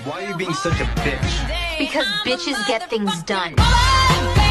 Why are you being such a bitch? Because bitches get things done.